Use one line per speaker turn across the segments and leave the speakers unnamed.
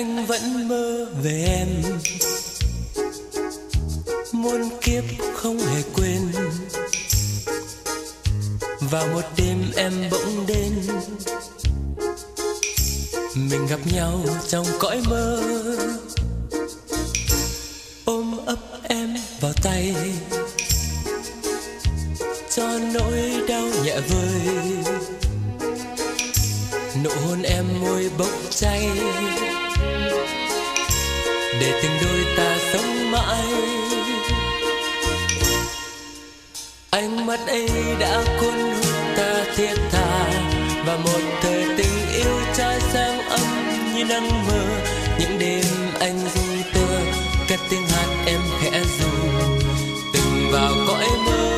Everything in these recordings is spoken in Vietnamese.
Anh vẫn mơ về em, muôn kiếp không hề quên. Vào một đêm em bỗng đến, mình gặp nhau trong cõi mơ. Ôm ấp em vào tay, cho nỗi đau nhẹ vơi. Nụ hôn em môi bốc cháy, để tình đôi ta sống mãi. Ánh mắt ấy đã cuốn hút ta thiết tha, và một thời tình yêu trói sáng ấm như nắng mơ. Những đêm anh rung tơ, cất tiếng hát em khẽ ru, từng vào cõi mơ.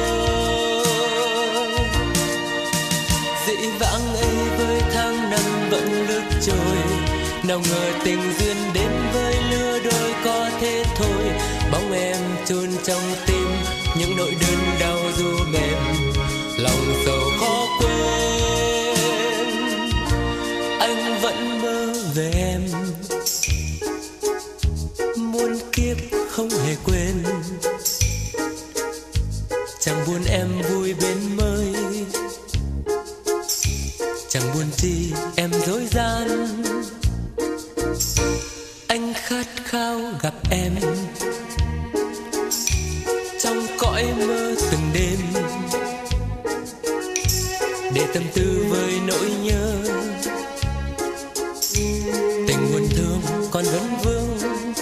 Dĩ vãng ấy với tháng năm vẫn lướt trôi, nào ngờ tình duyên đến với lứa đôi có thế thôi. Bóng em chôn trong tim những nỗi đớn đau ru mềm, lòng sầu khó quên. Anh vẫn mơ về em, muôn kiếp không hề quên. Chẳng buồn em vui bên mới, chẳng buồn chi em dối gian. Anh khát khao gặp em trong cõi mơ từng đêm, để tâm tư với nỗi nhớ. Tình buồn thương còn vấn vương,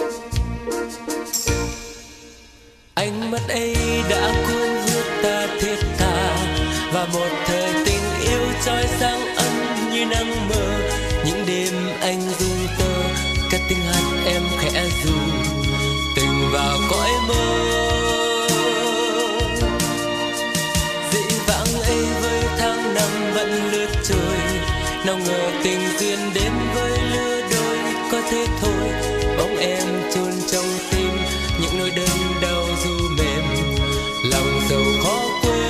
ánh mắt ấy đã cuốn hút ta thiết tha, và một thời tình yêu trói sáng ấm như nắng mơ. Những đêm anh rung tơ, cất tiếng hát em khẽ ru, tình vào cõi mơ. Dĩ vãng ấy với tháng năm vẫn lướt trôi, nào ngờ tình duyên đến với lứa đôi có thế thôi. Bóng em chôn trong tim những nỗi đớn đau ru mềm, lòng sầu khó quên.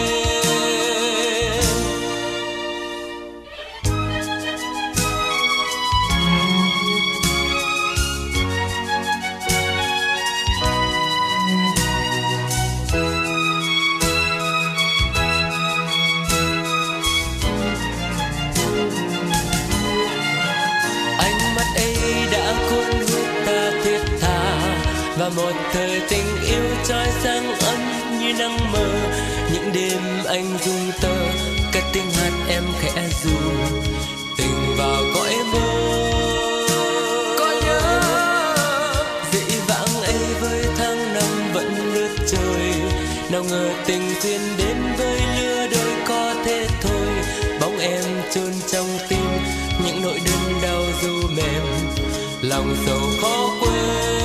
Và một thời tình yêu trói sáng ấm như nắng mơ. Những đêm anh rung tơ, cất tiếng hát em khẽ ru, tình vào cõi mơ. Có nhớ dĩ vãng ấy với tháng năm vẫn lướt trôi, nào ngờ tình duyên đến với lứa đôi có thế thôi. Bóng em chôn trong tim những nỗi đớn đau ru mềm, lòng sầu khó quên.